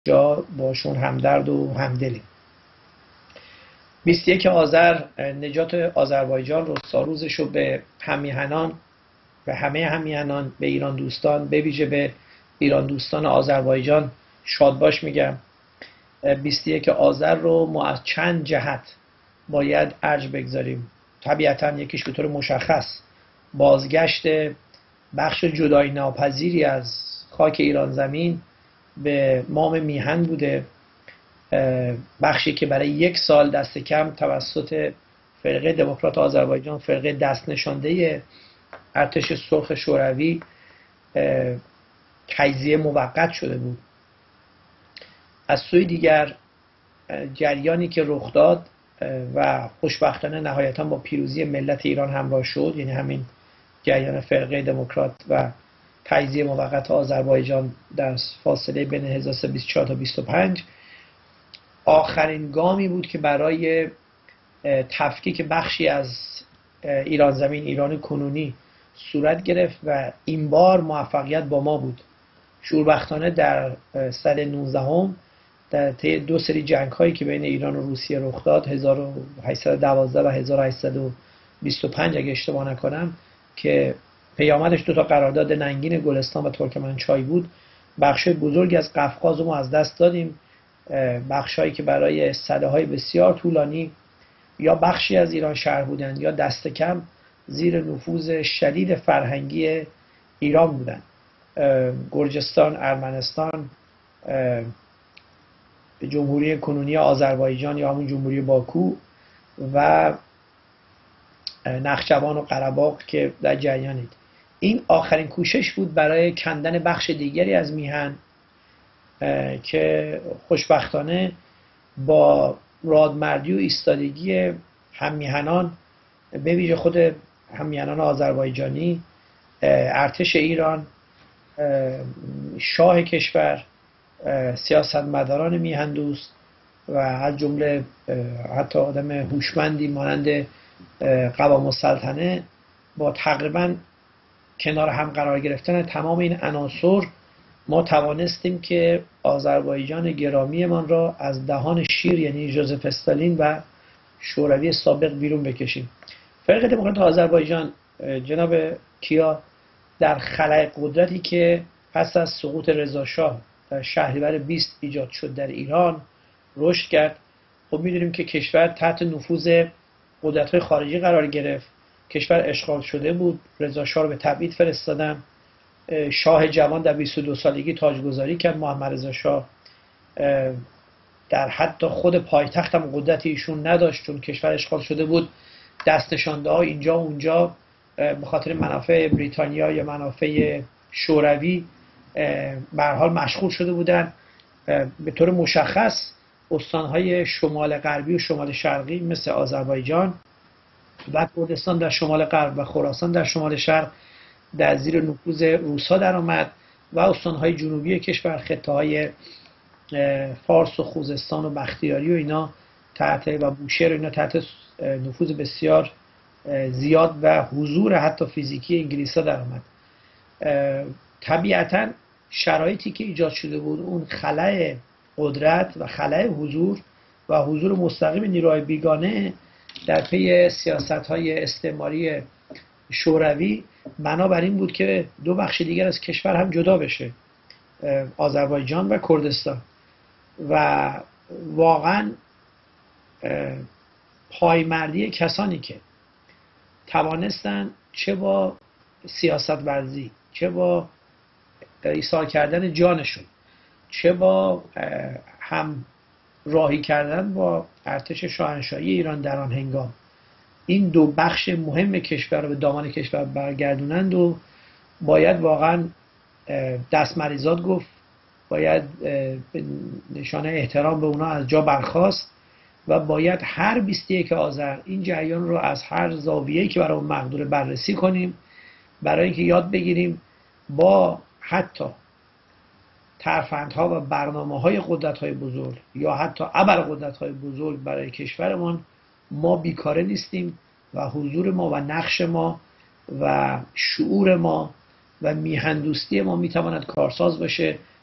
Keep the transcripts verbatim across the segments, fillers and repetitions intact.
جا باشون همدرد و همدلیم. بیست و یک آذر نجات آذربایجان رو روزش رو به همیهنان و همه همیهنان، به ایران دوستان، به ویژه به ایران دوستان آذربایجان شادباش میگم. بیست و یک آذر رو ما از چند جهت باید ارج بگذاریم. طبیعتا یکیش به طور مشخص بازگشت بخش جدایی ناپذیری از خاک ایران زمین به مام میهن بوده، بخشی که برای یک سال دست کم توسط فرقه دموکرات آذربایجان، فرقه دست نشانده ارتش سرخ شوروی، تجزیه موقت شده بود. از سوی دیگر جریانی که رخ داد و خوشبختانه نهایتا با پیروزی ملت ایران همراه شد، یعنی همین جریان فرقه دموکرات و تجزیه موقت آذربایجان در فاصله بین هزار و سیصد و بیست و چهار تا بیست و پنج، آخرین گامی بود که برای تفکیک بخشی از ایران زمین، ایران کنونی صورت گرفت و این بار موفقیت با ما بود. شوربختانه در سال نوزدهم در طی دو سری جنگ هایی که بین ایران و روسیه رخ داد، هزار و هشتصد و دوازده و هزار و هشتصد و بیست و پنج اگه اشتباه نکنم، که پیامدش دو تا قرارداد ننگین گلستان و ترکمنچای بود، بخش بزرگی از قفقاز رو ما از دست دادیم. بخشایی که برای سده‌های بسیار طولانی یا بخشی از ایران شهر بودند یا دست کم زیر نفوذ شدید فرهنگی ایران بودند. گرجستان، ارمنستان، جمهوری کنونی آذربایجان یا همون جمهوری باکو و نخچوان و قره‌باغ که در جریانید. این آخرین کوشش بود برای کندن بخش دیگری از میهن که خوشبختانه با رادمردی و ایستادگی هممیهنان، به ویژه خود هممیهنان آذربایجانی، ارتش ایران، شاه کشور، سیاستمداران میهن دوست و از جمله حتی آدم هوشمندی مانند قوام السلطنه، با تقریبا کنار هم قرار گرفتن تمام این عناصر ما توانستیم که آذربایجان گرامیمان را از دهان شیر، یعنی ژوزف استالین و شوروی سابق، بیرون بکشیم. فرقه دموکرات آذربایجان جناب کیا در خلأ قدرتی که پس از سقوط رضا شاه در شهریور بیست ایجاد شد در ایران رشد کرد. خب می‌دونیم که کشور تحت نفوذ قدرت‌های خارجی قرار گرفت، کشور اشغال شده بود، رضا شاه رو به تبعید فرستادن، شاه جوان در بیست و دو سالگی تاجگذاری کرد، محمد رضا شاه در حتی خود پایتخت هم قدرتی ایشون نداشت چون کشور اشغال شده بود. دست نشانده ها اینجا و اونجا به خاطر منافع بریتانیا یا منافع شوروی به هر حال مشغول شده بودن. به طور مشخص استانهای شمال غربی و شمال شرقی مثل آذربایجان و کردستان در شمال غرب و خراسان در شمال شرق در زیر نفوذ روس‌ها در آمد و استانهای جنوبی کشور، خطه‌های فارس و خوزستان و بختیاری و اینا تحت و بوشهر و اینا تحت نفوذ بسیار زیاد و حضور حتی فیزیکی انگلیس‌ها در آمد. طبیعتاً شرایطی که ایجاد شده بود، اون خلأ قدرت و خلأ حضور و حضور مستقیم نیروهای بیگانه در پی سیاست‌های استعماری شوروی، بنابر این بود که دو بخش دیگر از کشور هم جدا بشه، آذربایجان و کردستان. و واقعا پایمردی کسانی که توانستن چه با سیاست ورزی، چه با ایثار کردن جانشون، چه با هم راهی کردن با ارتش شاهنشاهی ایران در آن هنگام، این دو بخش مهم کشور رو به دامان کشور برگردونند و باید واقعا دست مریزاد گفت، باید نشانه احترام به اونا از جا برخاست و باید هر بیست و یک آذر این جریان رو از هر زاویه‌ای که برای اون مقدور بررسی کنیم، برای اینکه یاد بگیریم با حتی ترفندها و برنامه‌های قدرت‌های بزرگ یا حتی ابرقدرت‌های بزرگ برای کشورمان ما بیکاره نیستیم و حضور ما و نقش ما و شعور ما و میهن دوستی ما میتواند کارساز باشه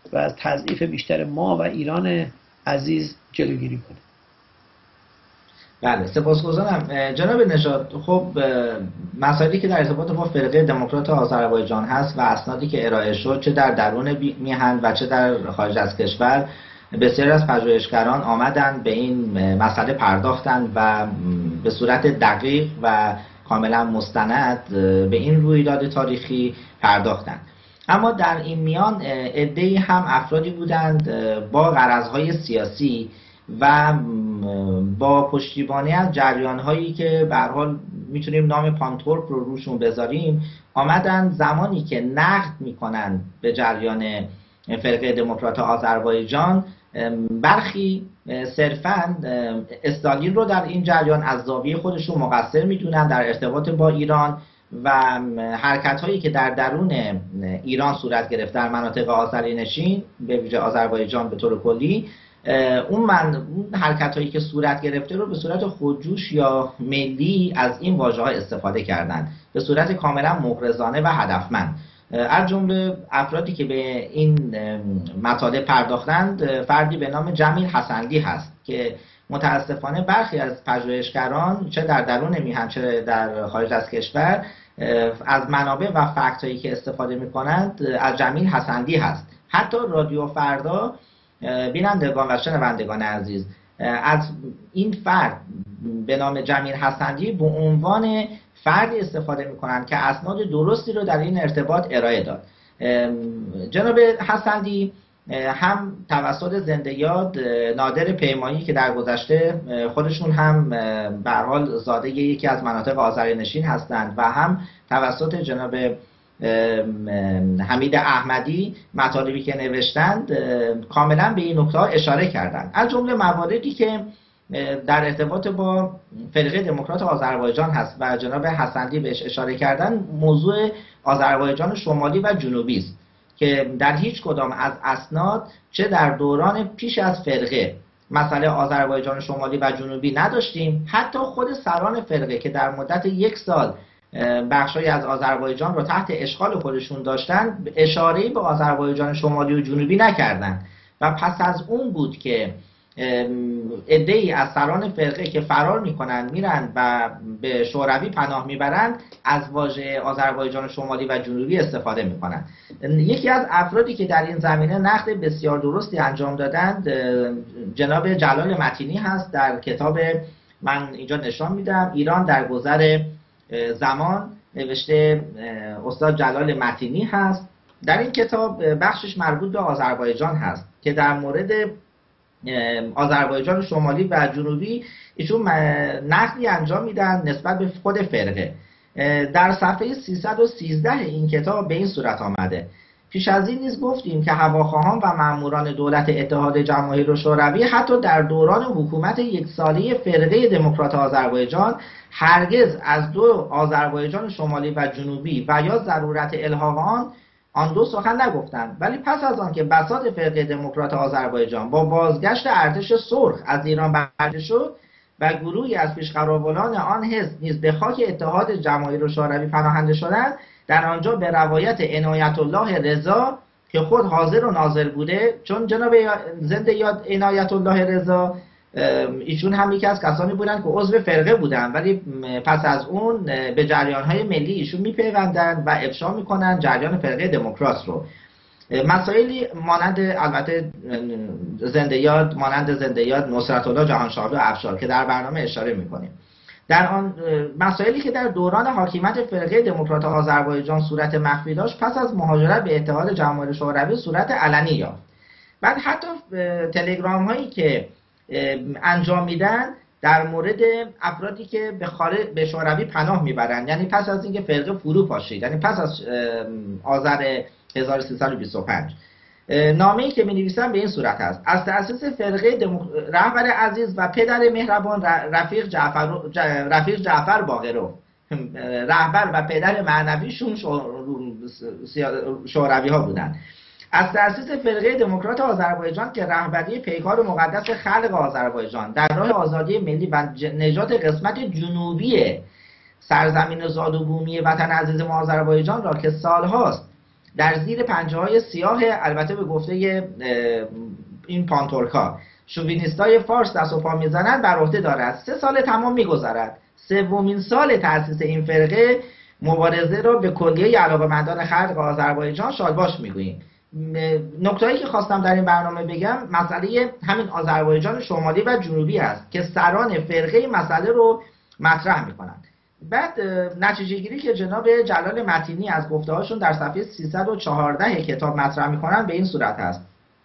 و از تضعیف بیشتر ما و ایران عزیز جلوگیری کنه. بله سپاسگزارم جناب نژاد. خب مسائلی که در ارتباط با فرقه دموکرات آذربایجان هست و اسنادی که ارائه شد چه در درون میهن و چه در خارج از کشور، بسیاری از پژوهشگران آمدند به این مسئله پرداختند و به صورت دقیق و کاملا مستند به این رویداد تاریخی پرداختند. اما در این میان عده‌ای هم افرادی بودند با غرضهای سیاسی و با پشتیبانی از جریان‌هایی که به هر حال میتونیم نام پانتورک رو روشون بذاریم، آمدن زمانی که نقد میکنن به جریان فرقه دموکرات آذربایجان، برخی صرفاً استالین رو در این جریان از زاویه خودشون مقصر میدونن در ارتباط با ایران و حرکت‌هایی که در درون ایران صورت گرفت در مناطق آذرینشین به ویژه آذربایجان به طور کلی، اون من حرکت هایی که صورت گرفته رو به صورت خودجوش یا ملی از این واژه ها استفاده کردن به صورت کاملا مغرضانه و هدفمند. از جمله افرادی که به این مطالب پرداختند فردی به نام جمیل حسندی هست که متاسفانه برخی از پژوهشگران چه در درون میهن چه در خارج از کشور از منابع و فکت هایی که استفاده می کنند از جمیل حسندی هست. حتی رادیو فردا بینندگان و شنوندگان عزیز از این فرد به نام جمیل حسندی به عنوان فردی استفاده می‌کنند که اسناد درستی رو در این ارتباط ارائه داد. جناب حسندی هم توسط زنده یاد نادر پیمایی که در گذشته خودشون هم به هر حال زاده یکی از مناطق آذرینشین هستند و هم توسط جناب حمید احمدی مطالبی که نوشتند کاملا به این نکته اشاره کردند. از جمله مواردی که در ارتباط با فرقه دموکرات آذربایجان هست و جناب حسندی بهش اشاره کردن، موضوع آذربایجان شمالی و جنوبی است که در هیچ کدام از اسناد چه در دوران پیش از فرقه مسئله آذربایجان شمالی و جنوبی نداشتیم. حتی خود سران فرقه که در مدت یک سال بخشای از آذربایجان رو تحت اشغال خودشون داشتن اشاره‌ای به آذربایجان شمالی و جنوبی نکردند و پس از اون بود که عده‌ای از سران فرقه که فرار میکنن میرن و به شوروی پناه میبرند از واژه آذربایجان شمالی و جنوبی استفاده میکنن. یکی از افرادی که در این زمینه نقد بسیار درستی انجام دادند جناب جلال متینی هست. در کتاب من اینجا نشان میدم ایران در گذر زمان نوشته استاد جلال متینی هست. در این کتاب بخشش مربوط به آذربایجان هست که در مورد آذربایجان شمالی و جنوبی ایشون نقدی انجام میدن نسبت به خود فرقه. در صفحه سیصد و سیزده این کتاب به این صورت آمده: پیش از این نیز گفتیم که هواخواهان و ماموران دولت اتحاد جماهیر شوروی حتی در دوران حکومت یک ساله فرقه دموکرات آذربایجان هرگز از دو آذربایجان شمالی و جنوبی و یا ضرورت الحاق آن آن دو سخن نگفتند، ولی پس از آن که بساط فرقه دموکرات آذربایجان با بازگشت ارتش سرخ از ایران برده شد و گروهی از پیشقراولان آن حزب نیز به خاک اتحاد جماهیر شوروی پناهنده شدند، در آنجا به روایت عنایت الله رضا که خود حاضر و ناظر بوده، چون جناب زنده یاد عنایت الله رضا ایشون هم یکی از کسانی بودند که عضو فرقه بودند ولی پس از اون به جریان‌های ملی ایشون میپیوندند و افشا میکنن جریان فرقه دموکرات رو. مسائلی مانند البته زنده یاد مانند زنده یاد نصرت الله جهانشاه و افشار که در برنامه اشاره میکنیم، در آن مسائلی که در دوران حاکمیت فرقه دموکرات آذربایجان صورت مخفی داشت پس از مهاجرت به اتحاد جماهیر شوروی صورت علنی یافت. بعد حتی تلگرام هایی که انجام میدن در مورد افرادی که به خارج به شوروی پناه میبرند، یعنی پس از اینکه فرقه فرو پاشید، یعنی پس از آذر هزار و سیصد و بیست و پنج، نامه‌ای که می‌نویسن به این صورت است: از تأسیس فرقه دموک... رهبر عزیز و پدر مهربان رفیق جعفر رفیق جعفر باقرو، رهبر و پدر معنویشون شوروی ها بودند. از تأسیس فرقه دموکرات آذربایجان که رهبری پیکار مقدس خلق آذربایجان در راه آزادی ملی و نجات قسمت جنوبی سرزمین زاد و بومی وطن عزیز ما آذربایجان را که سالهاست در زیر پنجه های سیاه، البته به گفته این پانتورکا، شووینیستای فارس دست و پا میزنند بر عهده دارد. سه سال تمام میگذرد. سومین سال تأسیس این فرقه مبارزه را به کلیه علاقه‌مندان خلق آذربایجان شادباش میگوییم. نکته‌ای که خواستم در این برنامه بگم مسئله همین آذربایجان شمالی و جنوبی است که سران فرقه مسئله رو مطرح میکنند. بعد نتیجه گیری که جناب جلال متینی از گفته‌هاشون در صفحه سیصد و چهارده کتاب مطرح میکنن به این صورت است: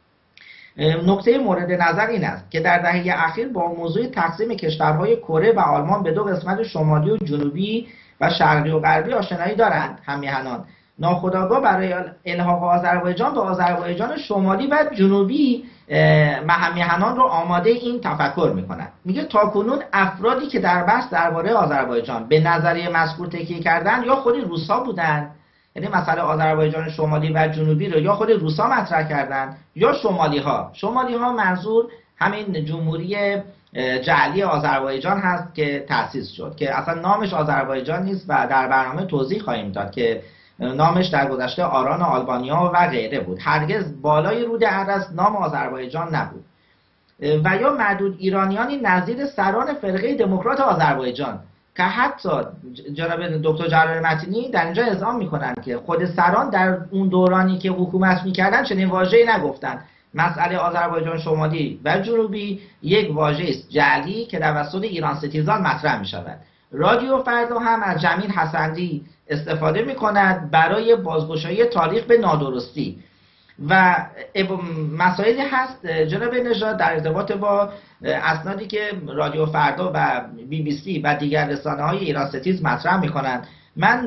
نکته مورد نظر این است که در دهه اخیر با موضوع تقسیم کشورهای کره و آلمان به دو قسمت شمالی و جنوبی و شرقی و غربی آشنایی دارند همیهنان. ناخودآگاه برای الحاق آذربایجان به آذربایجان شمالی و جنوبی همیهنان رو آماده این تفکر میکنند. میگه تاکنون افرادی که در بحث درباره آذربایجان به نظریه مذکور تکیه کردن یا خود روس‌ها بودند، یعنی مسئله آذربایجان شمالی و جنوبی رو یا خود روس‌ها مطرح کردند یا شمالی‌ها. شمالی‌ها منظور همین جمهوری جعلی آذربایجان هست که تأسیس شد، که اصلا نامش آذربایجان نیست و در برنامه توضیح خواهیم داد که نامش در گذشته آران آلبانیا و غیره بود. هرگز بالای رود اطلس نام آذربایجان نبود. و یا معدود ایرانیانی نظیر سران فرقه دموکرات آذربایجان که حتی جناب دکتر جلال متینی در اینجا اذعان میکنند که خود سران در اون دورانی که حکومت میکردن چنین واژه‌ای نگفتند. مسئله آذربایجان شمالی و جنوبی یک واژه است جعلی که توسط ایران ستیزان مطرح میشود. رادیو فردا هم از جمیل حسندی استفاده میکند برای بازگشایی تاریخ به نادرستی و مسائلی هست جناب نژاد در ارتباط با اسنادی که رادیو فردا و بی بی سی و دیگر رسانه‌های ایران ستیز مطرح میکنند. من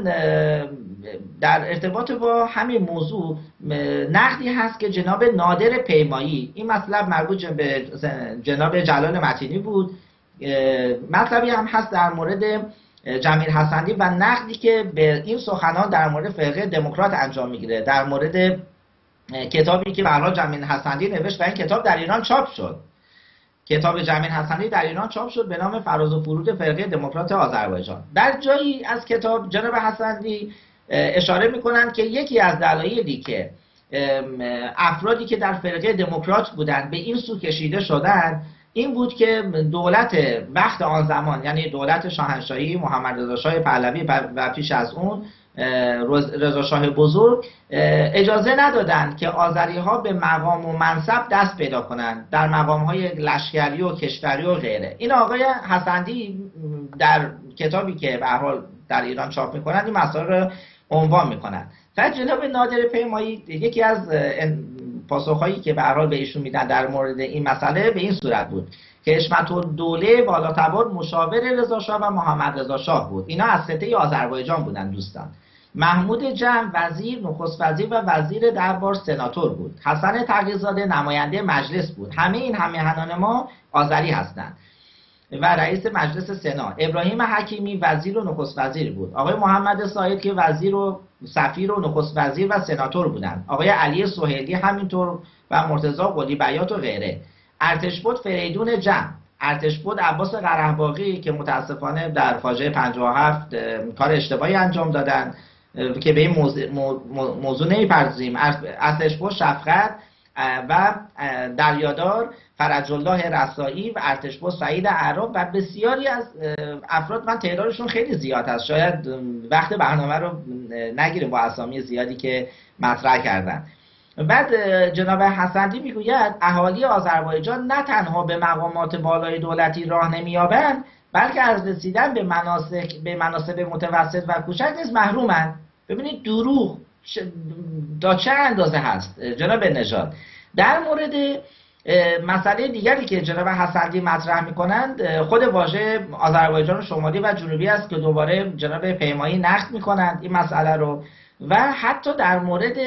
در ارتباط با همین موضوع نقدی هست که جناب نادر پیمایی، این مطلب مربوط به جناب جلال متینی بود، مطلبی هم هست در مورد جمیل حسندی و نقدی که به این سخنان در مورد فرقه دموکرات انجام میگیره در مورد کتابی که به هر حال جمیل حسندی نوشت و این کتاب در ایران چاپ شد. کتاب جمیل حسندی در ایران چاپ شد به نام فراز و فرود فرقه دموکرات آذربایجان. در جایی از کتاب جناب حسندی اشاره میکنند که یکی از دلایلی که افرادی که در فرقه دموکرات بودند به این سو کشیده شدند این بود که دولت وقت آن زمان، یعنی دولت شاهنشاهی محمد رضا شاه پهلوی و پیش از اون رضا شاه بزرگ، اجازه ندادند که آذری ها به مقام و منصب دست پیدا کنند در مقام های لشکری و کشوری و غیره. این آقای حسندی در کتابی که به هر حال در ایران چاپ میکنند این مسائل رو عنوان میکنند. و جناب نادر پیمایی یکی از پاسخهایی که به هر حال به ایشون میدن در مورد این مسئله به این صورت بود که اشمت الدوله بالاتبار مشاور رضا شاه و محمد رضا شاه بود. اینا از خطه آذربایجان بودن دوستان. محمود جمع وزیر، نخست وزیر و وزیر دربار سناتور بود. حسن تقی‌زاده نماینده مجلس بود. همه این همیهنان ما آذری هستند. و رئیس مجلس سنا. ابراهیم حکیمی وزیر و نخست وزیر بود. آقای محمد ساید که وزیر و سفیر و نخست وزیر و سناتور بودند. آقای علی سهیلی همینطور و مرتضی قلی بیات و غیره. ارتشبد فریدون جمع، ارتشبد عباس قرهباقی که متاسفانه در فاجعه پنجاه و هفت کار اشتباهی انجام دادن که به این موضوع, موضوع نمی‌پردازیم. ارتشبد شفقت و دریادار فرج الله رسایی و ارتشبد سعید اعراب و بسیاری از افراد، من تعدادشون خیلی زیاد هست، شاید وقت برنامه رو نگیره با اسامی زیادی که مطرح کردن. بعد جناب حسندی میگوید اهالی آذربایجان نه تنها به مقامات بالای دولتی راه نمی‌یابند بلکه از رسیدن به مناصب به مناصب متوسط و کوچک نیز محرومند. ببینید دروغ تا چه اندازه هست جناب نژاد. در مورد مسئله دیگری که جناب حسندی مطرح میکنند خود واژه آذربایجان شمالی و جنوبی است که دوباره جناب پیمایی نقد میکنند این مسئله رو و حتی در مورد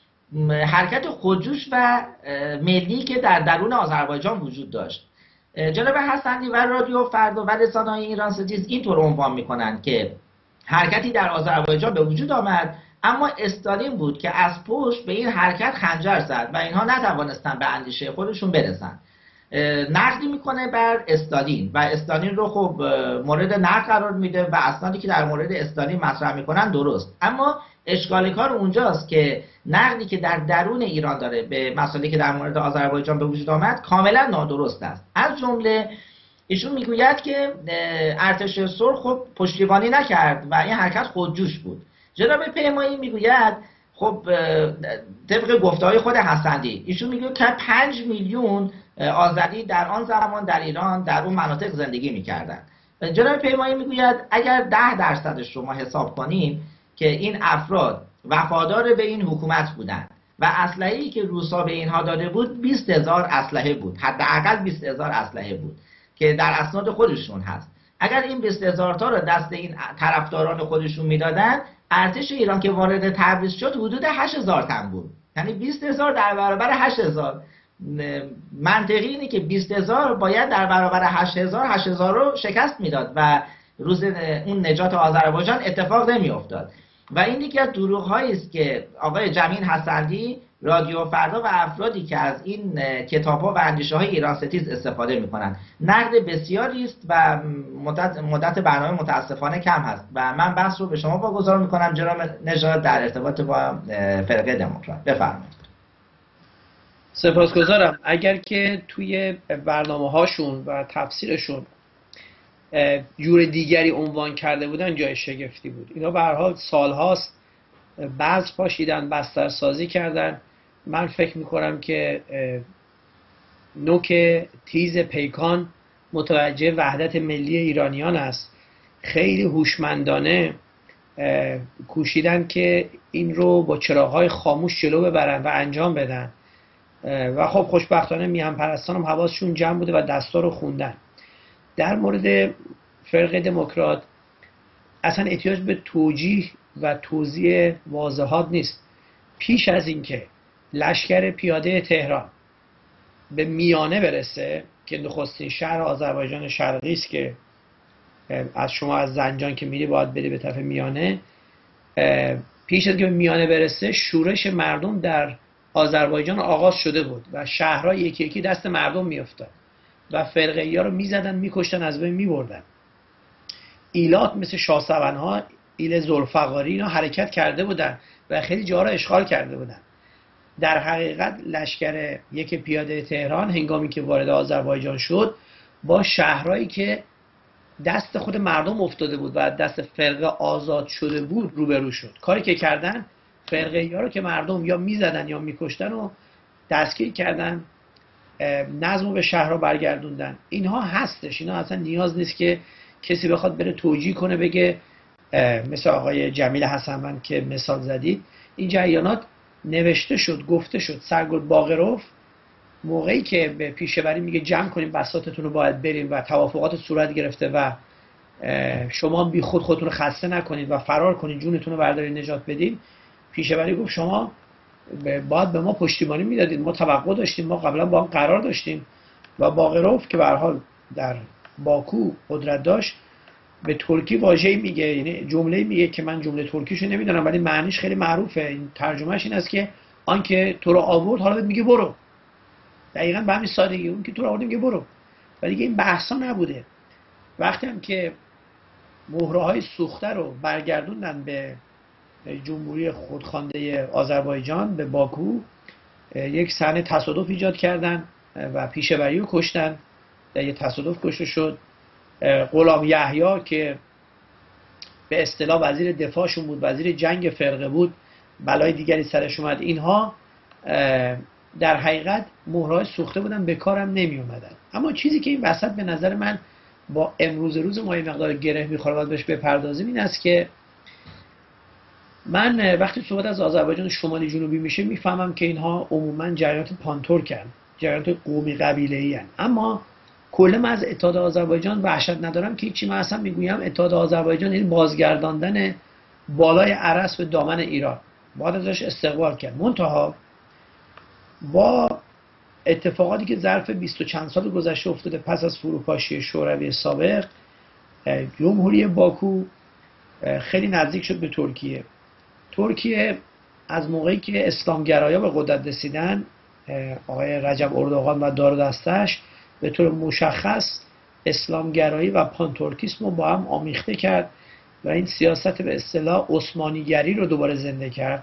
حرکت خودجوش و ملی که در درون آذربایجان وجود داشت. جناب حسندی و رادیو فردا و رسانه‌های ایران ستیز اینطور عنوان میکنند که حرکتی در آذربایجان به وجود آمد اما استالین بود که از پشت به این حرکت خنجر زد و اینها نتوانستن به اندیشه خودشون برسن. نقدی میکنه بر استالین و استالین رو خب مورد نقد قرار میده و اسنادی که در مورد استالین مطرح میکنن درست، اما اشکال کار اونجاست که نقدی که در درون ایران داره به مسائلی که در مورد آذربایجان به وجود آمد کاملا نادرست است. از جمله ایشون میگوید که ارتش سرخ خب پشتیبانی نکرد و این حرکت خودجوش بود. جناب پیمایی میگوید خب طبق گفته‌های خود حسندی ایشون میگه که پنج میلیون آذری در آن زمان در ایران در اون مناطق زندگی میکردن. جناب پیمایی میگوید اگر ده درصدش رو ما حساب کنیم که این افراد وفادار به این حکومت بودند و اسلحه‌ای که روسا به اینها داده بود بیست هزار اسلحه بود، حداقل بیست هزار اسلحه بود که در اسناد خودشون هست. اگر این بیست هزار تا رو دست این طرفداران خودشون میدادن، ارتش ایران که وارد تبریز شد حدود هشت هزار تن بود. یعنی بیست هزار در برابر هشت هزار. منطقی اینه که بیست هزار باید در برابر هشت هزار هشت هزار رو شکست میداد و روز اون نجات آذربایجان اتفاق نمی افتاد. و این یکی از دروغ‌هایی است که آقای جمیل حسندی، رادیو فردا و افرادی که از این کتاب‌ها و اندیشه‌های ایران ستیز استفاده می‌کنند نقد بسیاری است و مدت مدت برنامه متاسفانه کم هست و من بحث رو به شما واگذار می‌کنم جناب نژاد در ارتباط با فرقه دموکرات. بفرمایید. سپاسگزارم. اگر که توی برنامه‌هاشون و تفسیرشون جور دیگری عنوان کرده بودن جای شگفتی بود. اینا به هر حال سال‌هاست بعض پاشیدن، بسترسازی کردن. من فکر میکنم که نوک تیز پیکان متوجه وحدت ملی ایرانیان است. خیلی هوشمندانه کوشیدن که این رو با چراغ‌های خاموش جلو ببرن و انجام بدن و خب خوشبختانه میهن پرستان هم حواسشون جمع بوده و دستا رو خوندن. در مورد فرقه دموکرات اصلا احتیاج به توجیه و توضیح واضحات نیست. پیش از اینکه لشکر پیاده تهران به میانه برسه که نخستین شهر آذربایجان شرقی است که از شما از زنجان که میری باید بری به طرف میانه، پیش از اینکه به میانه برسه شورش مردم در آذربایجان آغاز شده بود و شهرها یکی یکی دست مردم میافتاد و فرقه‌ای ها رو میزدن، میکشتن، از بین میبردن. ایلات مثل شاهسوانها، ایل ذوالفقاری اینا حرکت کرده بودن و خیلی جاها رو اشغال کرده بودن. در حقیقت لشکر یک پیاده تهران هنگامی که وارد آذربایجان شد با شهرهایی که دست خود مردم افتاده بود و دست فرقه آزاد شده بود روبرو شد. کاری که کردن فرقه‌ای ها رو که مردم یا میزدن یا میکشتن و دستگیر کردن، نظم رو به شهرها برگردوندن. اینها هستش. اینا اصلا نیاز نیست که کسی بخواد بره توجیه کنه بگه مثل آقای جمیل حسنوند که مثال زدید. این جریانات نوشته شد، گفته شد. سرگرد باقروف موقعی که به پیشه‌وری میگه جمع کنیم بساطتون رو باید بریم و توافقات صورت گرفته و شما بی خود خودتون رو خسته نکنید و فرار کنید، جونتون رو بردارید نجات بدین، پیشه‌وری گفت شما باید به ما پشتیبانی میدادید، ما توقع داشتیم، ما قبلا با هم قرار داشتیم. و باقروف که به هر حال در باکو قدرت داشت به ترکی واژه‌ای میگه، یعنی جمله‌ای میگه که من جمله ترکیشو نمیدونم ولی معنیش خیلی معروفه. این ترجمهش این است که آن که تو رو آورد حالا میگه برو. دقیقاً به همین سادگی، اون که تو رو آورد میگه برو. و دیگه این بحثا نبوده. وقتی هم که مهره‌های سوخته رو برگردوندن به جمهوری خودخوانده آذربایجان به باکو، یک صحنه تصادف ایجاد کردن و پیشه‌وری رو کشتن. در یک تصادف کشته شد. غلام یحیی که به اصطلاح وزیر دفاعشون بود، وزیر جنگ فرقه بود، بلای دیگری سرش اومد. اینها در حقیقت مهرهای سوخته بودن، به کارم نمی اومدن. اما چیزی که این وسط به نظر من با امروز روز ما یه مقدار گره میخوره و بهش بپردازیم این است که من وقتی صحبت از آذربایجان شمالی جنوبی میشه میفهمم که اینها عموما جریانات پانتورکن، جریانات قومی قبیله‌ای هستند. اما کل من از اتحاد آذربایجان وحشت ندارم که چی. من اصلا میگویم اتحاد آذربایجان این بازگرداندن بالای ارس به دامن ایران، باید ازش استقبال کرد. منتها با اتفاقاتی که ظرف بیست و چند سال گذشته افتاده پس از فروپاشی شوروی سابق، جمهوری باکو خیلی نزدیک شد به ترکیه. ترکیه از موقعی که اسلامگرایا به قدرت رسیدن، آقای رجب اردوغان و دار و دستش، به طور مشخص اسلامگرایی و پانتورکیسم رو با هم آمیخته کرد و این سیاست به اصطلاح عثمانیگری رو دوباره زنده کرد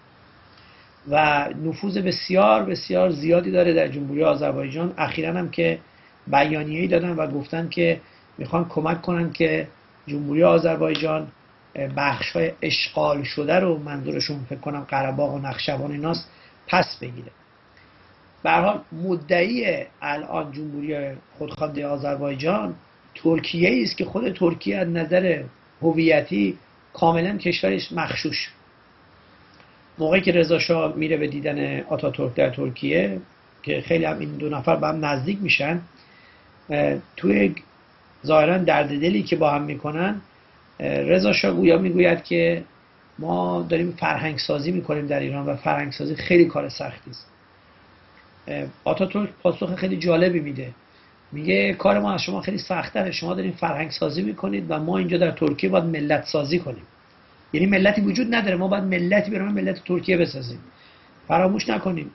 و نفوذ بسیار بسیار زیادی داره در جمهوری آذربایجان. اخیراً هم که بیانیه‌ای دادن و گفتن که میخوان کمک کنن که جمهوری آذربایجان بخش‌های اشغال شده رو، منظورشون فکر کنم قره‌باغ و نخشوان ایناست، پس بگیره. به هر حال مدعی الان جمهوری خودخوانده آذربایجان ترکیه است که خود ترکیه از نظر هویتی کاملا کشورش مغشوش. موقعی که رضا شاه میره به دیدن آتاتورک در ترکیه که خیلی هم این دو نفر با هم نزدیک میشن، توی ظاهرا درد دلی که با هم میکنن، رضا شاه گویا میگوید که ما داریم فرهنگ سازی میکنیم در ایران و فرهنگ سازی خیلی کار سختی است. آتاتورک پاسخ خیلی جالبی میده، میگه کار ما از شما خیلی سخت‌تره، شما دارین فرهنگ سازی میکنید و ما اینجا در ترکیه باید ملت سازی کنیم. یعنی ملتی وجود نداره، ما باید ملتی برای ملت ترکیه بسازیم. فراموش نکنیم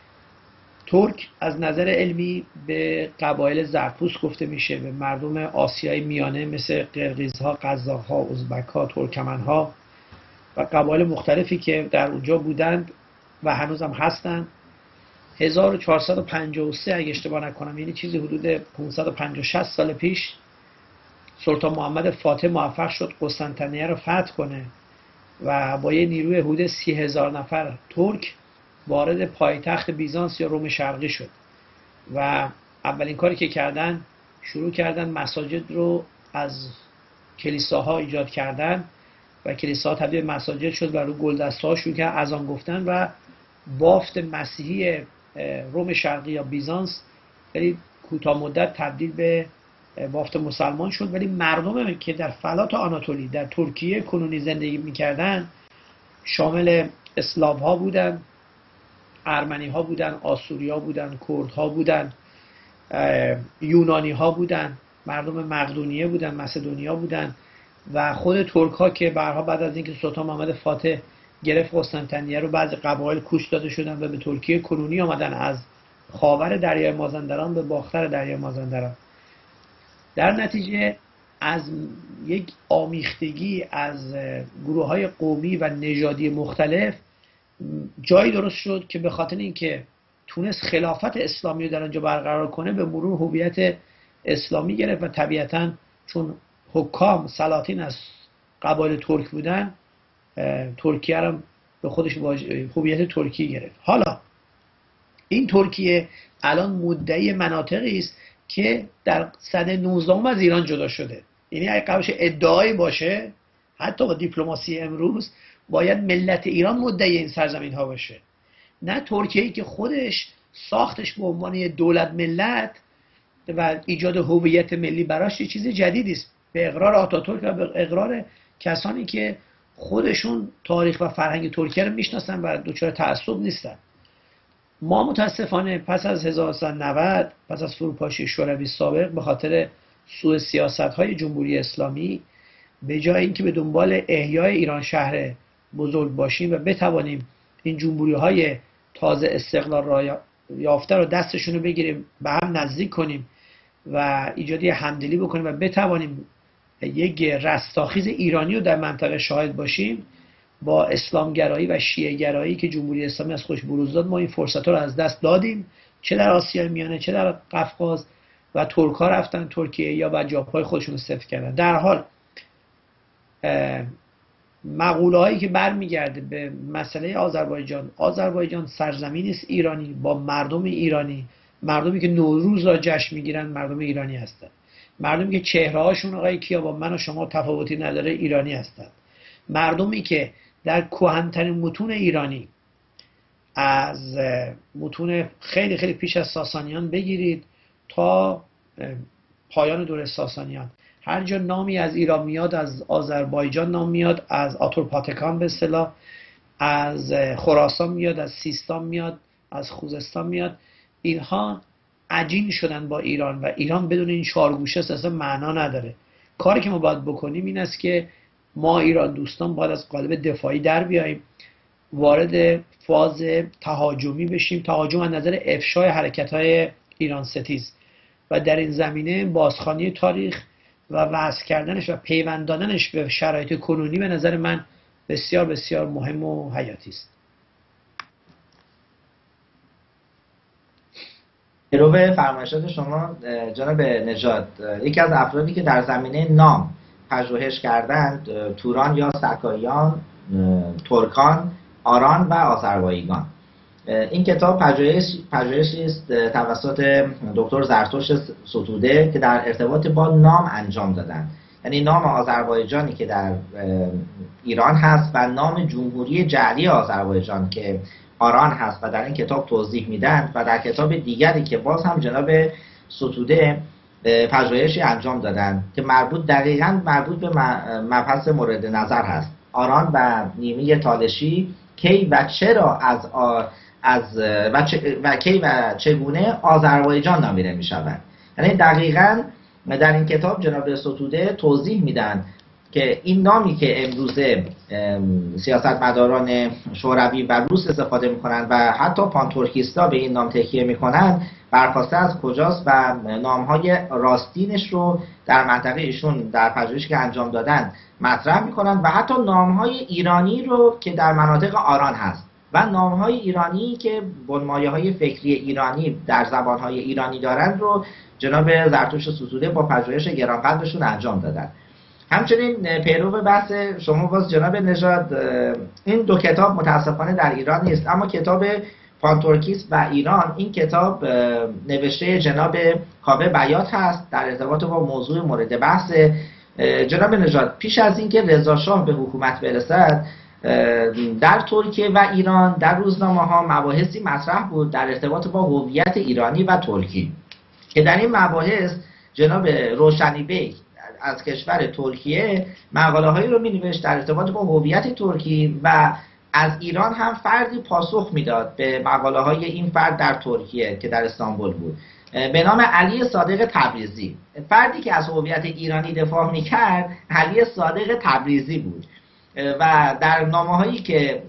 ترک از نظر علمی به قبایل زرتوست گفته میشه، به مردم آسیای میانه مثل قرقیزها، قزاق‌ها، ازبک‌ها، ترکمن‌ها و قبایل مختلفی که در اونجا بودند و هنوز هم هستند. هزار و چهارصد و پنجاه و سه اگه اشتباه نکنم، یعنی چیزی حدود پانصد و پنجاه شصت سال پیش، سلطان محمد فاتح موفق شد قسطنطنیه رو فتح کنه و با یه نیروی حدود سی هزار نفر ترک وارد پایتخت بیزانس یا روم شرقی شد و اولین کاری که کردن شروع کردن مساجد رو از کلیساها ایجاد کردن و کلیساها تبدیل به مساجد شد و رو گلدسته‌ها شروع کردن اذان گفتن و بافت مسیحی روم شرقی یا بیزانس خیلی کوتاه مدت تبدیل به بافت مسلمان شد. ولی مردم که در فلات آناتولی در ترکیه کنونی زندگی میکردن شامل اسلاو ها بودن، ارمنی ها بودن، آسوری ها بودن، کرد ها بودن، یونانی ها بودن، مردم مقدونیه بودن، مسدونیا بودن و خود ترک ها که برها بعد از اینکه سلطان محمد فاتح گرفت قسطنطنیه رو بعضی قبایل کوچ داده شدن و به ترکیه کنونی آمدن از خاور دریای مازندران به باختر دریای مازندران. در نتیجه از یک آمیختگی از گروه های قومی و نژادی مختلف جایی درست شد که به خاطر اینکه تونست خلافت اسلامی رو در آنجا برقرار کنه به مرور هویت اسلامی گرفت و طبیعتاً چون حکام سلاطین از قبایل ترک بودن ترکیه رو به خودش هویت ترکی گرفت. حالا این ترکیه الان مدعی مناطقی است که در سده نوزدهم از ایران جدا شده. یعنی اگه قبلش ادعایی باشه حتی با دیپلماسی امروز باید ملت ایران مدعی این سرزمین ها باشه، نه ترکیه‌ای که خودش ساختش به عنوان دولت ملت و ایجاد هویت ملی براش یه چیز جدیدی است به اقرار آتاتورک و به اقرار کسانی که خودشون تاریخ و فرهنگ ترکیه رو میشناسن و دچار تعصب نیستن. ما متاسفانه پس از هزار و سیصد و نود، پس از فروپاشی شوروی سابق، به خاطر سوء سیاست‌های جمهوری اسلامی به جای اینکه به دنبال احیای ایران شهر بزرگ باشیم و بتوانیم این جمهوری‌های تازه استقلال را یافته رو دستشون رو بگیریم، به هم نزدیک کنیم و ایجادی همدلی بکنیم و بتوانیم یک رستاخیز ایرانی رو در منطقه شاهد باشیم، با اسلامگرایی و شیعه گرایی که جمهوری اسلامی از خودش بروز داد ما این فرصت رو از دست دادیم، چه در آسیای میانه چه در قفقاز، و ترک ها رفتن ترکیه یا بعد جاپای خودشون استفاده کردن. در حال مقوله هایی که برمیگرده به مسئله آذربایجان، آذربایجان سرزمینی است ایرانی با مردم ایرانی، مردمی که نوروز را جشن میگیرن مردم ایرانی هستند، مردمی که چهره هاشون آقای کیا با من و شما تفاوتی نداره ایرانی هستند، مردمی که در کهن‌ترین متون ایرانی از متون خیلی خیلی پیش از ساسانیان بگیرید تا پایان دوره ساسانیان هر جا نامی از ایران میاد از آذربایجان نام میاد، از آتورپاتکان به اصطلاح، از خراسان میاد، از سیستان میاد، از خوزستان میاد، اینها عجین شدن با ایران و ایران بدون این چهارگوشه اصلا معنا نداره. کاری که ما باید بکنیم این است که ما ایران دوستان باید از قالب دفاعی در بیاییم، وارد فاز تهاجمی بشیم، تهاجم از نظر افشای حرکت‌های ایران ستیز، و در این زمینه بازخوانی تاریخ و وصل کردنش و پیوند دادنش به شرایط کنونی به نظر من بسیار بسیار مهم و حیاتی است. رو به فرمایشات شما جناب نژاد، یکی از افرادی که در زمینه نام پژوهش کردند توران یا سکاییان، ترکان، آران و آذربایجان. این کتاب پژوهش پژوهشی است توسط دکتر زرتشت ستوده که در ارتباط با نام انجام دادند، یعنی نام آذربایجانی که در ایران هست و نام جمهوری جعلی آذربایجان که آران هست و در این کتاب توضیح میدن، و در کتاب دیگری که باز هم جناب ستوده پژوهشی انجام دادن که مربوط دقیقاً مربوط به مبحث مورد نظر هست، آران و نیمه تالشی کی و چرا از آ... از و, چ... و کی و چگونه آذربایجان نامیده می شود. یعنی دقیقاً در این کتاب جناب ستوده توضیح میدن که این نامی که امروزه سیاستمداران شوروی و روس استفاده میکنند و حتی پانتورکیستا به این نام تکیه میکنند برخواسته از کجاست و نامهای راستینش رو در منطقه ایشون در پژوهشی که انجام دادن مطرح میکنند و حتی نامهای ایرانی رو که در مناطق آران هست و نامهای ایرانی که بنمایه‌های فکری ایرانی در زبانهای ایرانی دارند رو جناب زرتشت ستوده با پژوهش گرانقدرشون انجام دادن. همچنین پیرو بحث شما باز جناب نژاد، این دو کتاب متاسفانه در ایران نیست، اما کتاب پانتورکیس و ایران، این کتاب نوشته جناب کاوه بیات هست در ارتباط با موضوع مورد بحث. جناب نژاد، پیش از اینکه رضا شاه به حکومت برسد در ترکیه و ایران در روزنامه ها مباحثی مطرح بود در ارتباط با هویت ایرانی و ترکی که در این مباحث جناب روشنی بیگ از کشور ترکیه مقاله هایی رو می نوشت در ارتباط با هویت ترکی و از ایران هم فردی پاسخ میداد به مقاله های این فرد در ترکیه که در استانبول بود به نام علی صادق تبریزی. فردی که از هویت ایرانی دفاع میکرد علی صادق تبریزی بود و در نامه هایی که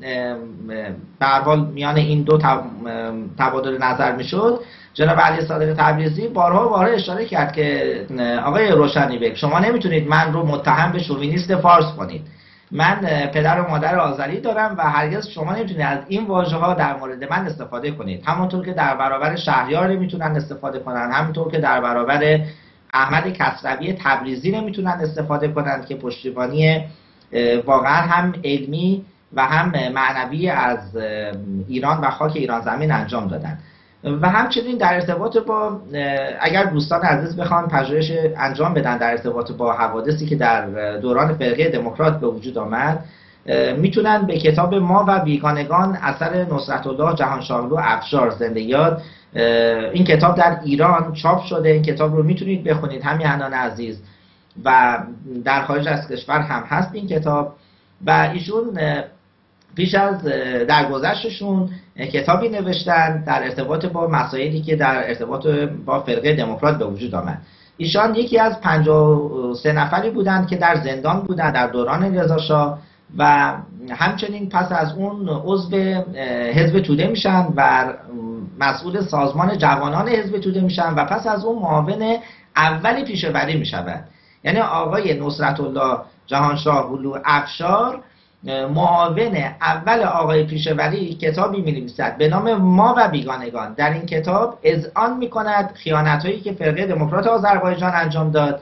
به هر حال میان این دو تبادل نظر میشد جناب علی صادق تبریزی بارها بارها اشاره کرد که آقای روشنی بیگ، شما نمیتونید من رو متهم به شووینیست فارس کنید. من پدر و مادر آذری دارم و هرگز شما نمیتونید از این واژه ها در مورد من استفاده کنید. همونطور که در برابر شهریار نمیتونن استفاده کنن، همونطور که در برابر احمد کسروی تبریزی نمیتونن استفاده کنن که پشتیبانی واقعا هم علمی و هم معنوی از ایران و خاک ایران زمین انجام دادن. و همچنین در ارتباط با اگر دوستان عزیز بخوان پژوهش انجام بدن در ارتباط با حوادثی که در دوران فرقه دموکرات به وجود آمد، میتونن به کتاب ما و بیگانگان اثر نصرت الله جهانشاهلو افشار زنده یاد، این کتاب در ایران چاپ شده، این کتاب رو میتونید بخونید همیهنان عزیز و در خارج از کشور هم هست این کتاب. و ایشون پیش از درگذشتشون کتابی نوشتن در ارتباط با مسائلی که در ارتباط با فرقه دموکرات به وجود آمد. ایشان یکی از پنجاه و سه نفری بودند که در زندان بودند در دوران رضا شاه و همچنین پس از اون عضو حزب توده میشن و مسئول سازمان جوانان حزب توده میشن و پس از اون معاون اولی پیشه‌وری میشوند. یعنی آقای نصرت الله جهانشاهلو افشار معاون اول آقای پیشه‌وری کتابی می‌نویسد به نام ما و بیگانگان. در این کتاب اذعان می‌کند خیانت‌هایی که فرقه دموکرات آذربایجان انجام داد،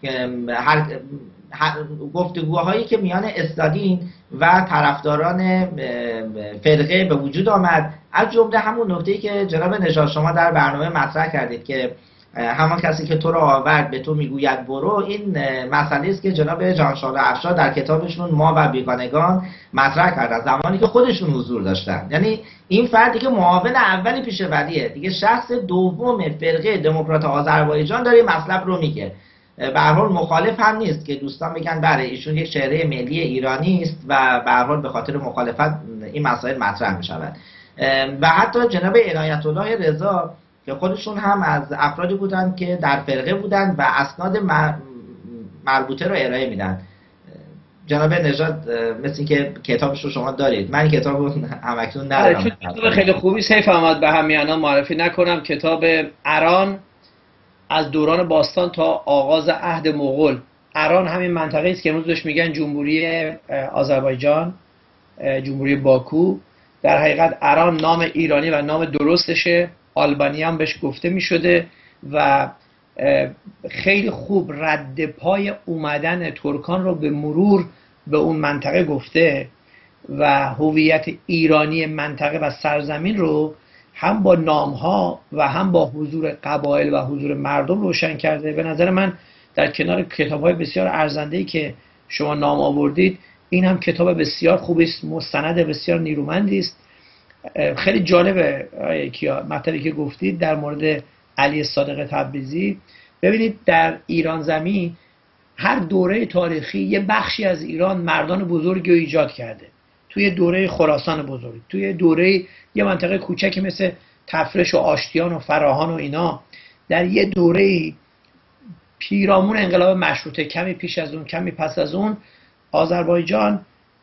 هر گفتگوهایی که میان استالین و طرفداران فرقه به وجود آمد، از جمله همون نکته‌ای که جناب نژاد شما در برنامه مطرح کردید که همان کسی که تو را آورد به تو میگوید برو. این مسئله است که جناب جهانشاهلو افشار در کتابشون ما و بیگانگان مطرح کردن زمانی که خودشون حضور داشتن. یعنی این فردی که معاون اولی پیشه‌وریه دیگه، شخص دوم فرقه دموکرات آذربایجان داره مطلب رو میگه. به هر حال مخالف هم نیست که دوستان بگن بله ایشون یک چهره ملی ایرانی است و به هر حال به خاطر مخالفت این مسائل مطرح میشود. و حتی جناب عنایت الله رضا که خودشون هم از افرادی بودند که در فرقه بودند و اسناد مربوطه رو ارائه میدن. جناب نژاد مثل این که کتابش رو شما دارید، من کتاب رو همکنون ندارم. کتاب خیلی خوبی سیف احمد به همیهنان معرفی نکنم، کتاب اران از دوران باستان تا آغاز عهد مغول. اران همین منطقه است که امروز بهش میگن جمهوری آذربایجان، جمهوری باکو. در حقیقت اران نام ایرانی و نام درستشه، آلبانی هم بهش گفته میشده و خیلی خوب رد پای اومدن ترکان رو به مرور به اون منطقه گفته و هویت ایرانی منطقه و سرزمین رو هم با نامها و هم با حضور قبایل و حضور مردم روشن کرده. به نظر من در کنار کتاب‌های بسیار ارزنده‌ای که شما نام آوردید، این هم کتاب بسیار خوبی است، مستند بسیار نیرومندی است. خیلی جالبه کیا مطلبی که گفتید در مورد علی صادق تبریزی. ببینید در ایران زمین هر دوره تاریخی یه بخشی از ایران مردان بزرگی رو ایجاد کرده. توی دوره خراسان بزرگ، توی دوره یه منطقه کوچکی مثل تفرش و آشتیان و فراهان و اینا، در یه دوره پیرامون انقلاب مشروطه، کمی پیش از اون کمی پس از اون، آذربایجان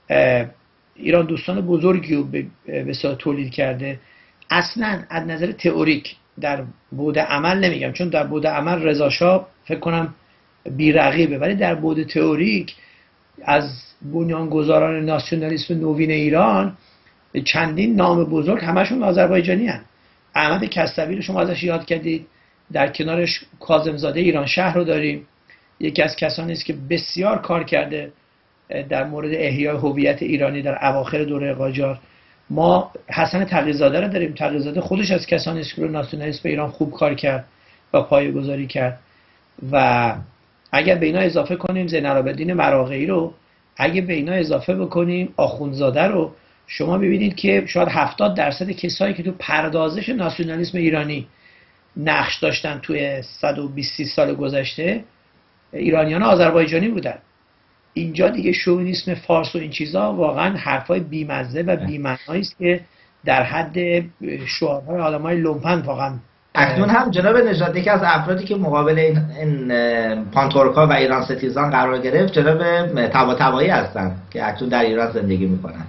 ایران دوستان بزرگی رو به اصطلاح تولید کرده. اصلا از نظر تئوریک، در بعد عمل نمیگم چون در بعد عمل رضا شاه فکر کنم بی‌رقیبه، ولی در بعد تئوریک از بنیانگذاران ناسیونالیسم نوین ایران چندین نام بزرگ همشون آذربایجانی هستند. احمد کسروی رو شما ازش یاد کردید، در کنارش کاظمزاده ایران شهر رو داریم، یکی از کسانی است که بسیار کار کرده در مورد احیای هویت ایرانی در اواخر دوره قاجار. ما حسن تقی‌زاده رو داریم، تقی‌زاده خودش از کسانی است که رو ناسیونالیسم ایران خوب کار کرد و پایه‌گذاری کرد. و اگر به اینا اضافه کنیم زین‌العابدین مراغه‌ای رو، اگه به اینا اضافه بکنیم آخوندزاده رو، شما ببینید که شاید هفتاد درصد کسایی که تو پردازش ناسیونالیسم ایرانی نقش داشتن توی صد و بیست سال گذشته ایرانیان آذربایجانی بودن. اینجا دیگه شوونیسم فارس و این چیزا واقعا حرفای بیمزه و بی‌معنایی است که در حد شعارهای آدمای لومپن واقعا. اکنون هم جناب نژاد یکی از افرادی که مقابل این, این پانتورکا و ایران ستیزان قرار گرفت جناب طباطبایی هستند که اکنون در ایران زندگی میکنند.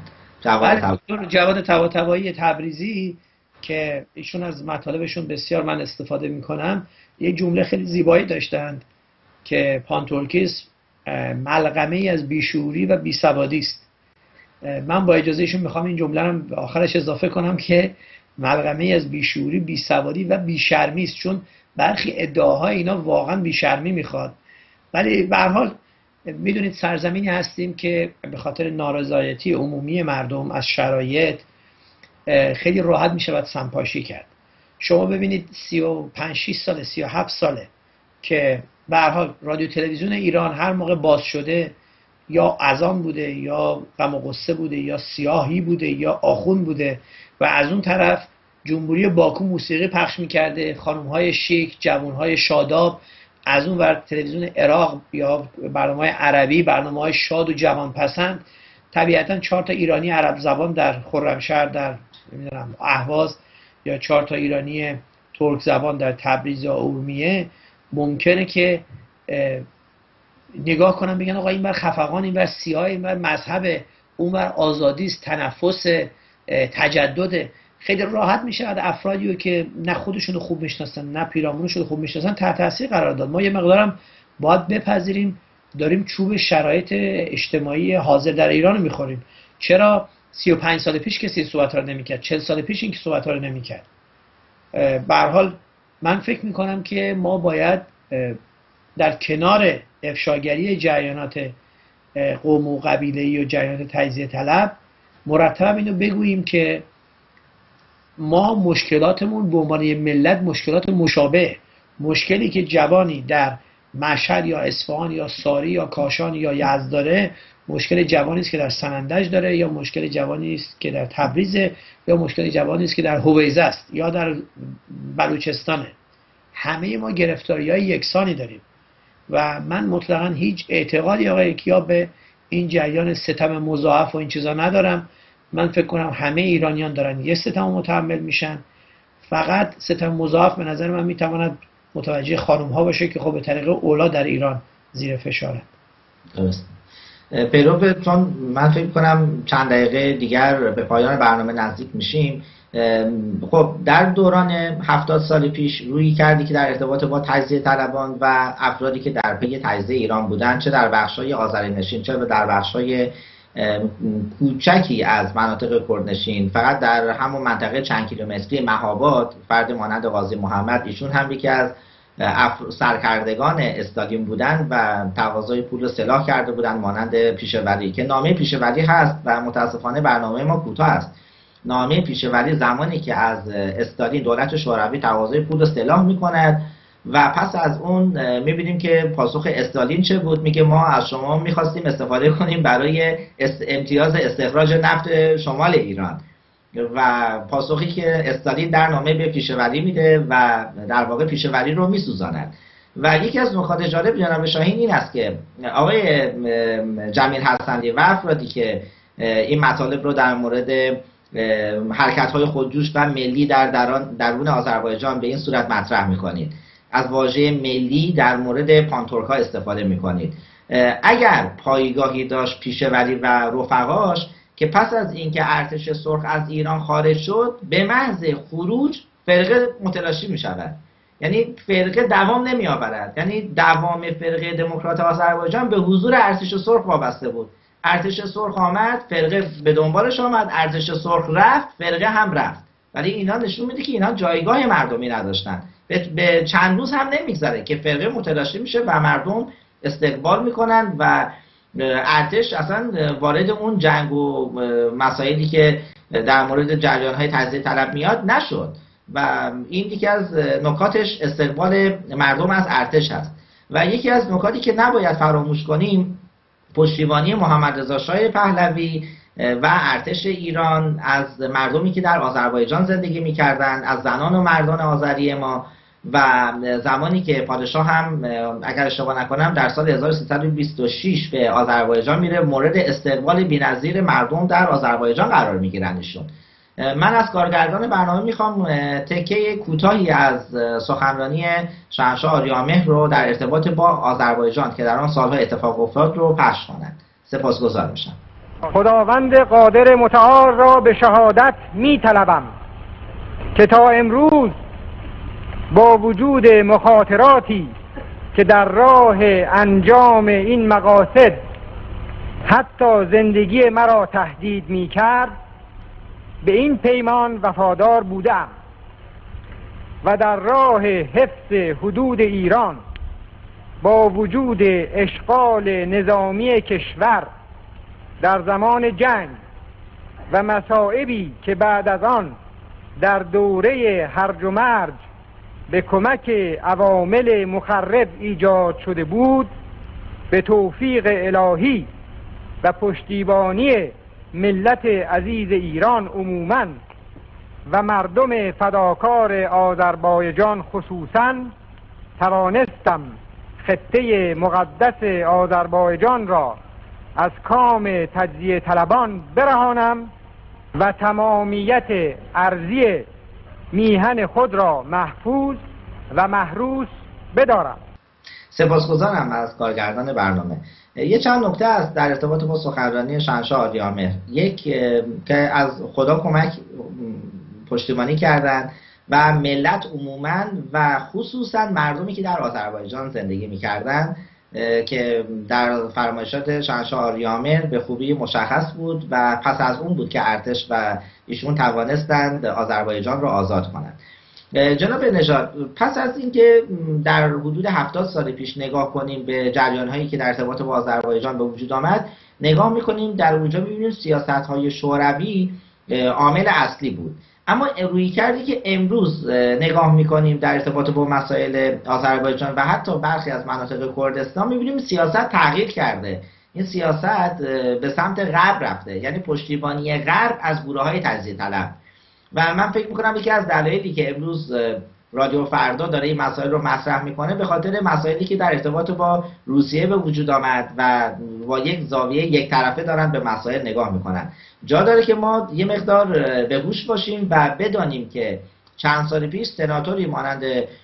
جواد طباطبایی تبریزی که ایشون از مطالبشون بسیار من استفاده میکنم، یه جمله خیلی زیبایی داشتند که پانتورکیسم ملغمه ای از بیشعوری و بیسوادی است. من با اجازه ایشون میخوام این جمله رو به آخرش اضافه کنم که ملغمه ای از بیشعوری، بیسوادی و بیشرمی است، چون برخی ادعاهای اینا واقعا بیشرمی میخواد. ولی به هر حال میدونید سرزمینی هستیم که به خاطر نارضایتی عمومی مردم از شرایط خیلی راحت میشود سمپاشی کرد. شما ببینید سی و پنج شش ساله، سی و هفت ساله که به هر حال رادیو تلویزیون ایران هر موقع باز شده یا اذان بوده یا غم و غصه بوده یا سیاهی بوده یا آخوند بوده و از اون طرف جمهوری باکو موسیقی پخش میکرده، خانم‌های شیک، جوان‌های شاداب. از اون ور تلویزیون عراق یا برنامه‌های عربی، برنامه‌های شاد و جوانپسند. طبیعتاً چهار تا ایرانی عرب زبان در خرمشهر، در نمیدونم اهواز، یا چهار تا ایرانی ترک زبان در تبریز یا ارومیه، ممکنه که نگاه کنم بگن آقا این بر خفقان، این بر سیاه، این بر مذهب، اون بر آزادی است، تنفس، تجدد. خیلی راحت میشه از افرادی که نه خودشون رو خوب میشناسن نه پیرامونشون رو خوب میشناسن تحت تاثیر قرار داد. ما یه مقدارم باید بپذیریم داریم چوب شرایط اجتماعی حاضر در ایران رو میخوریم. چرا سی و پنج سال پیش کسی صحبت رو نمیکرد؟ چهل سال پیش این که صحبت رو نمیکرد؟ به هر حال من فکر میکنم که ما باید در کنار افشاگری جریانات قوم و قبیله‌ای و جریانات تجزیه طلب مرتب اینو بگوییم که ما مشکلاتمون به عنوان یه ملت مشکلات مشابه، مشکلی که جوانی در مشهد یا اصفهان یا ساری یا کاشان یا یزد داره، مشکل جوانی است که در سنندج داره، یا مشکل جوانی است که در تبریز، یا مشکل جوانی است که در هویزه است یا در بلوچستانه. همه ما گرفتاری‌های یکسانی داریم و من مطلقاً هیچ اعتقادی آقای کیا به این جریان ستم مضاعف و این چیزا ندارم. من فکر کنم همه ایرانیان دارن یه ستم متحمل میشن. فقط ستم مضاعف به نظر من میتواند متوجه خانم ها باشه که خب به طریق اولا در ایران زیر فشارن. درست. پیرو چون من فکر کنم چند دقیقه دیگر به پایان برنامه نزدیک میشیم، خب در دوران هفتاد سال پیش روی کردی که در ارتباط با تجزیه طلبان و افرادی که در پی تجزیه ایران بودن، چه در بخش‌های آذرنشین چه در بخش‌های کوچکی از مناطق کردنشین، فقط در همون منطقه چند کیلومتری مهاباد فرد مانند قاضی محمد، ایشون هم یکی از سرکردگان استالین بودن و تقاضای پول و سلاح کرده بودن مانند پیشه‌وری، که نامه پیشه‌وری هست و متاسفانه برنامه ما کوتاه است. نامه پیشه‌وری زمانی که از استالین دولت شوروی تقاضای پول و سلاح می‌کند و پس از اون می‌بینیم که پاسخ استالین چه بود؟ میگه ما از شما می‌خواستیم استفاده کنیم برای امتیاز استخراج نفت شمال ایران، و پاسخی که استالین در نامه به پیشه‌وری میده و در واقع پیشه‌وری رو میسوزاند. و یکی از نکات جالب جناب شاهین این است که آقای جمیل حسنی و افرادی که این مطالب رو در مورد حرکت‌های خودجوش و ملی در درون آذربایجان به این صورت مطرح می‌کنید، از واژه ملی در مورد پانتورک‌ها استفاده می‌کنید. اگر پایگاهی داشت پیشه‌وری و رفقاش که پس از اینکه ارتش سرخ از ایران خارج شد به محض خروج فرقه متلاشی می‌شود، یعنی فرقه دوام نمی‌آورد، یعنی دوام فرقه دموکرات آذربایجان به حضور ارتش سرخ وابسته بود. ارتش سرخ آمد، فرقه به دنبالش آمد، ارتش سرخ رفت، فرقه هم رفت. ولی اینا نشون میده که اینا جایگاه مردمی نداشتن. به چند روز هم نمیگذره که فرقه متلاشی میشه و مردم استقبال میکنن و ارتش اصلا وارد اون جنگ و مسائلی که در مورد جریان‌های تجزیه طلب میاد نشد. و این یکی از نکاتش استقبال مردم از ارتش هست. و یکی از نکاتی که نباید فراموش کنیم پشتیبانی محمد رضا شاه پهلوی و ارتش ایران از مردمی که در آذربایجان زندگی می‌کردند، از زنان و مردان آذری ما، و زمانی که پادشاه هم اگر اشتباه نکنم در سال هزار و سیصد و بیست و شش به آذربایجان میره، مورد استقبال بی‌نظیر مردم در آذربایجان قرار میگیرنشون. من از کارگردان برنامه میخوام تکه کوتاهی از سخنرانی شاهنشاه آریامهر رو در ارتباط با آذربایجان که در آن سالها اتفاق افتاد رو پخش کنند. سپاسگزار میشم. خداوند قادر متعال را به شهادت میطلبم که تا امروز با وجود مخاطراتی که در راه انجام این مقاصد حتی زندگی مرا تهدید میکرد به این پیمان وفادار بودم و در راه حفظ حدود ایران با وجود اشغال نظامی کشور در زمان جنگ و مصائبی که بعد از آن در دوره هرج و مرج به کمک عوامل مخرب ایجاد شده بود، به توفیق الهی و پشتیبانی ملت عزیز ایران عموماً و مردم فداکار آذربایجان خصوصاً توانستم خطه مقدس آذربایجان را از کام تجزیه طلبان برهانم و تمامیت ارضی میهن خود را محفوظ و محروس بدارم. سپاسگزارم از کارگردان برنامه. یه چند نکته است در ارتباط با سخنرانی شاهنشاه آریامهر. یک که از خدا کمک پشتیبانی کردن و ملت عموما و خصوصا مردمی که در آذربایجان زندگی می‌کردند که در فرمایشات شاهنشاه آریامهر به خوبی مشخص بود و پس از اون بود که ارتش و ایشون توانستند آذربایجان را آزاد کنند. جناب نژاد، پس از اینکه در حدود هفتاد سال پیش نگاه کنیم به جریان‌هایی که در ارتباط با آذربایجان به وجود آمد، نگاه می‌کنیم در اونجا می‌بینیم سیاست‌های شوروی عامل اصلی بود. اما روی کردی که امروز نگاه می‌کنیم در ارتباط با مسائل آذربایجان و حتی برخی از مناطق کردستان، می‌بینیم سیاست تغییر کرده. این سیاست به سمت غرب رفته، یعنی پشتیبانی غرب از گروه‌های تجزیه طلب. و من فکر میکنم یکی از دلایلی که امروز رادیو فردا داره این مسائل رو مطرح میکنه به خاطر مسائلی که در ارتباط با روسیه به وجود آمد و با یک زاویه یک طرفه دارن به مسائل نگاه میکنن. جا داره که ما یه مقدار به هوش باشیم و بدانیم که چند سال پیش سناتوری مانند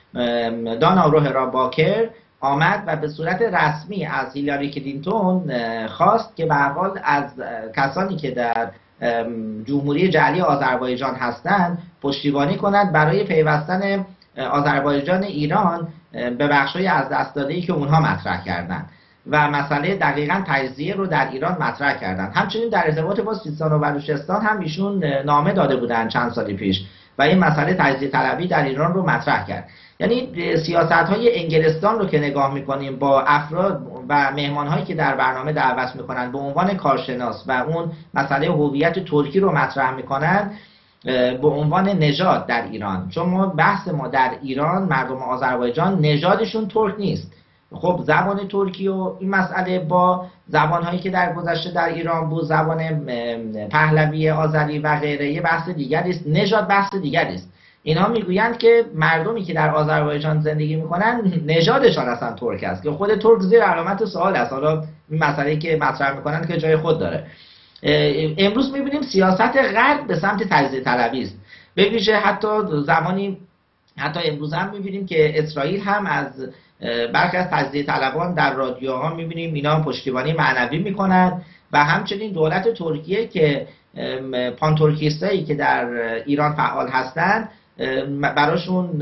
دانا روهرا باکر آمد و به صورت رسمی از هیلاری کلینتون خواست که به هر حال از کسانی که در جمهوری جعلی آذربایجان هستند پشتیبانی کند برای پیوستن آذربایجان ایران به بخش‌های از دست داده‌ای که اونها مطرح کردند و مسئله دقیقاً تجزیه رو در ایران مطرح کردند. همچنین در ارتباط با سیستان و بلوچستان هم ایشون نامه داده بودند چند سال پیش و این مسئله تجزیه طلبی در ایران رو مطرح کرد. یعنی سیاست‌های انگلستان رو که نگاه می‌کنیم با افراد و مهمان‌هایی که در برنامه دعوت می‌کنند به عنوان کارشناس و اون مسئله هویت ترکی رو مطرح می‌کنند به عنوان نژاد در ایران، چون ما بحث ما در ایران مردم آذربایجان نژادشون ترک نیست. خب زبان ترکی و این مسئله با زبان‌هایی که در گذشته در ایران بود، زبان پهلوی آذری و غیره، یه بحث دیگری است. نژاد بحث دیگری است. اینا میگویند که مردمی که در آذربایجان زندگی میکنن نژادشان اصلا ترک است که خود ترک زیر علامت سوال است. حالا این مسئله که مطرح میکنن که جای خود داره. امروز میبینیم سیاست غرب به سمت تجزیه طلبی است. به ویژه حتی زمانی حتی امروز هم میبینیم که اسرائیل هم از برخی از تجزیه طلبان در رادیوها میبینیم اینا پشتیبانی معنوی میکنند و همچنین دولت ترکیه که پانتورکیستایی که در ایران فعال هستند براشون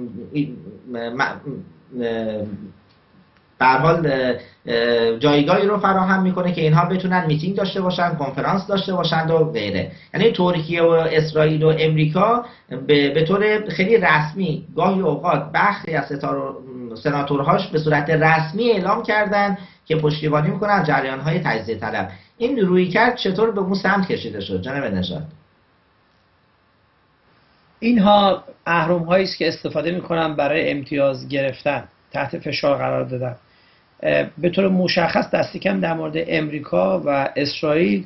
به هر حال جایگاهی رو فراهم میکنه که اینها بتونن میتینگ داشته باشن، کنفرانس داشته باشند و غیره. یعنی ترکیه و اسرائیل و امریکا به, به طور خیلی رسمی گاهی اوقات برخی از سناتورهاش به صورت رسمی اعلام کردن که پشتیبانی میکنن جریان‌های تجزیه طلب. این رویکرد چطور به اون سمت کشیده شد جناب نژاد؟ اینها اهرم‌هایی است که استفاده میکنن برای امتیاز گرفتن، تحت فشار قرار دادن. به طور مشخص دست کم در مورد امریکا و اسرائیل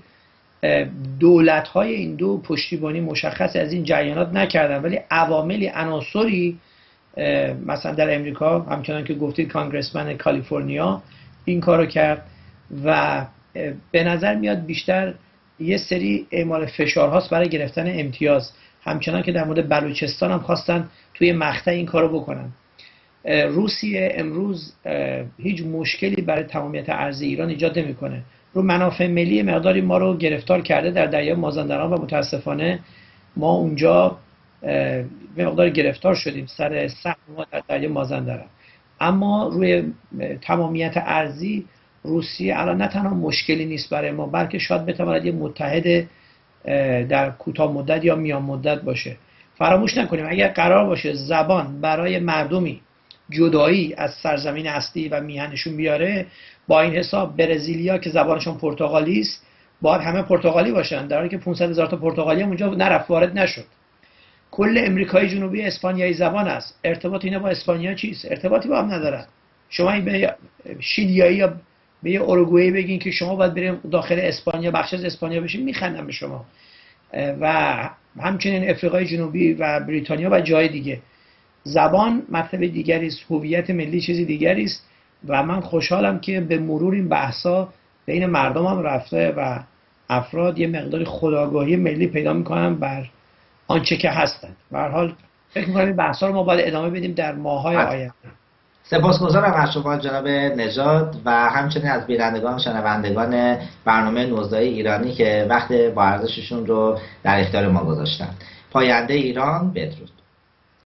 دولت‌های این دو پشتیبانی مشخص از این جریانات نکردن، ولی عواملی عناصری مثلا در امریکا همچنان که گفتید کانگرسمن کالیفرنیا این کارو کرد و به نظر میاد بیشتر یه سری اعمال فشارهاست برای گرفتن امتیاز، همچنان که در مورد بلوچستان هم خواستن توی مقطع این کارو بکنن. روسیه امروز هیچ مشکلی برای تمامیت ارض ایران ایجاد نمیکنه. رو منافع ملی مقداری ما رو گرفتار کرده در دریای مازندران و متاسفانه ما اونجا مقدار گرفتار شدیم سر سهم ما در دریای مازندران. اما روی تمامیت ارضی روسیه الان نه تنها مشکلی نیست برای ما، بلکه شاید بتواند یه متحد در کوتاه مدت یا میان مدت باشه. فراموش نکنیم اگر قرار باشه زبان برای مردمی جدایی از سرزمین اصلی و میهنشون بیاره، با این حساب برزیلیا که زبانشون پرتغالی است باید همه پرتغالی باشن، در حالی که پانصد هزار تا پرتغالی هم اونجا نرفت، وارد نشد. کل امریکای جنوبی اسپانیایی زبان است. ارتباط اینا با اسپانیا چیست؟ ارتباطی با هم ندارن. شما این به شیلیایی یا به یه اوروگوئه بگین که شما باید بریم داخل اسپانیا، بخش از اسپانیا بشین، میخندن به شما. و همچنین افریقای جنوبی و بریتانیا و جای دیگه. زبان مطلب دیگری است، هویت ملی چیزی دیگری است و من خوشحالم که به مرور این بحثا بین مردم هم رفته و افراد یه مقداری خودآگاهی ملی پیدا میکنن بر آنچه که هستند. به هر حال فکر می‌کنم این بحثا رو ما باید ادامه بدیم در ماه‌های آینده. سپاسگزارم از شما جناب نژاد و همچنین از بینندگان و شنوندگان برنامه نوزدای ایرانی که وقت با ارزششون رو در اختیار ما گذاشتن. پاینده ایران، بدرود.